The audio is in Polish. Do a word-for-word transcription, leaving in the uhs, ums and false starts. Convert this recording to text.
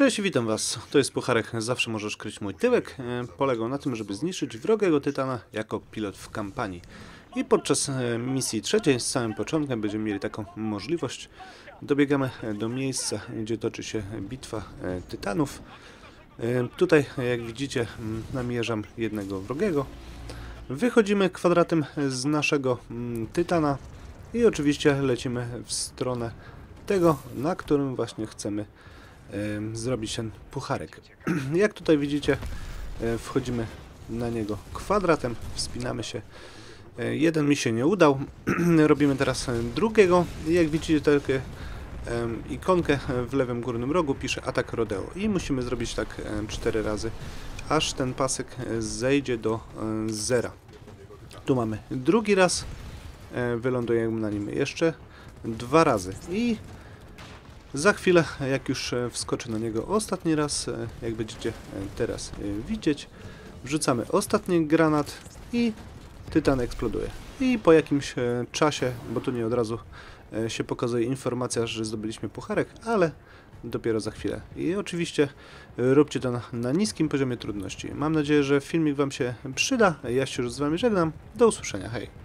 Cześć, witam was. To jest Pucharek. Zawsze możesz kryć mój tyłek. Polegał na tym, żeby zniszczyć wrogiego tytana jako pilot w kampanii. I podczas misji trzeciej, z samym początkiem, będziemy mieli taką możliwość. Dobiegamy do miejsca, gdzie toczy się bitwa tytanów. Tutaj, jak widzicie, namierzam jednego wrogiego. Wychodzimy kwadratem z naszego tytana i oczywiście lecimy w stronę tego, na którym właśnie chcemy zrobić ten pucharek. Jak tutaj widzicie, wchodzimy na niego kwadratem, wspinamy się. Jeden mi się nie udał, robimy teraz drugiego. Jak widzicie, takie ikonkę w lewym górnym rogu pisze atak rodeo i musimy zrobić tak cztery razy, aż ten pasek zejdzie do zera. Tu mamy drugi raz, wylądujemy na nim jeszcze dwa razy i za chwilę, jak już wskoczy na niego ostatni raz, jak będziecie teraz widzieć, wrzucamy ostatni granat i tytan eksploduje. I po jakimś czasie, bo tu nie od razu się pokazuje informacja, że zdobyliśmy pucharek, ale dopiero za chwilę. I oczywiście róbcie to na, na niskim poziomie trudności. Mam nadzieję, że filmik wam się przyda. Ja się już z wami żegnam. Do usłyszenia. Hej!